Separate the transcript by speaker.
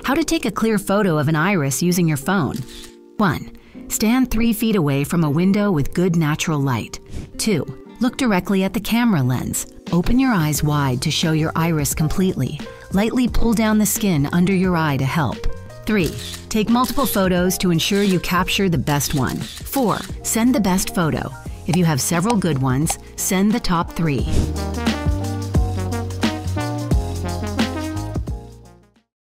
Speaker 1: How to take a clear photo of an iris using your phone. 1. Stand 3 feet away from a window with good natural light. 2. Look directly at the camera lens. Open your eyes wide to show your iris completely. Lightly pull down the skin under your eye to help. 3. Take multiple photos to ensure you capture the best one. 4. Send the best photo. If you have several good ones, send the top 3.